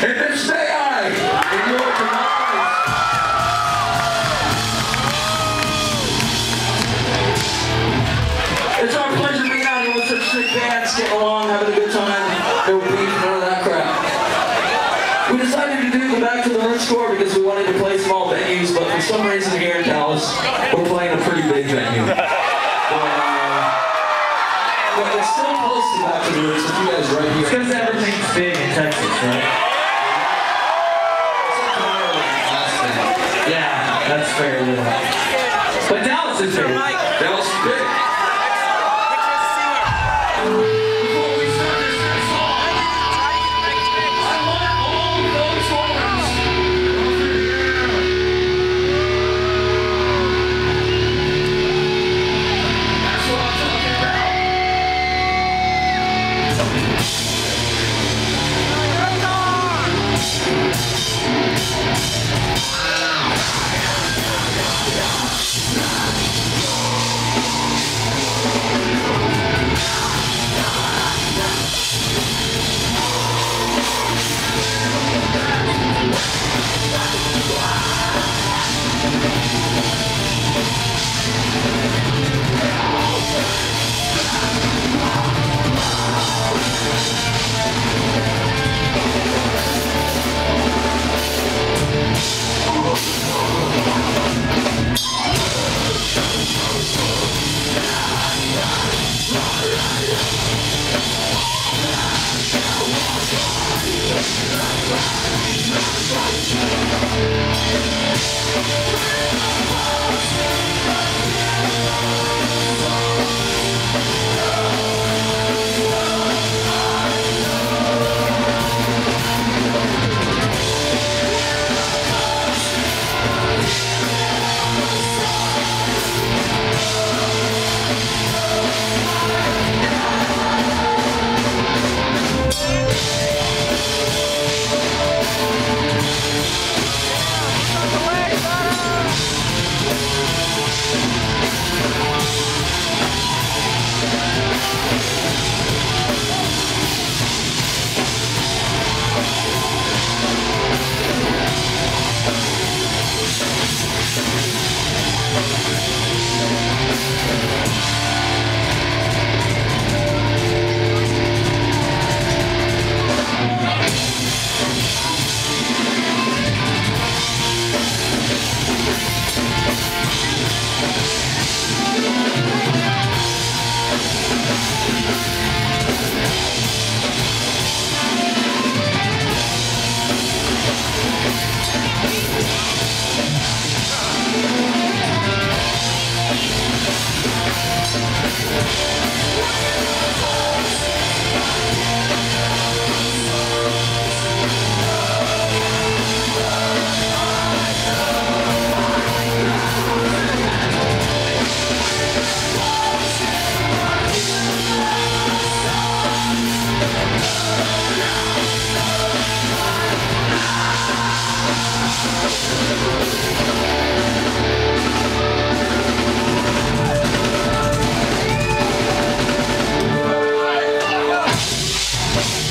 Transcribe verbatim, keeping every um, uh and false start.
And it's May I in your demise. It's our pleasure being out here with such sick bands, getting along, having a good time. No beef, none of that crap. We decided to do the Back to the Roots tour because we wanted to play small venues, but for some reason here in Dallas, we're playing a pretty big venue. But, uh, but it's still close to Back to the Roots with you guys right here. It's because everything's big in Texas, right? Yeah, that's fair. Yeah. But Dallas is big. Dallas is big. Bye.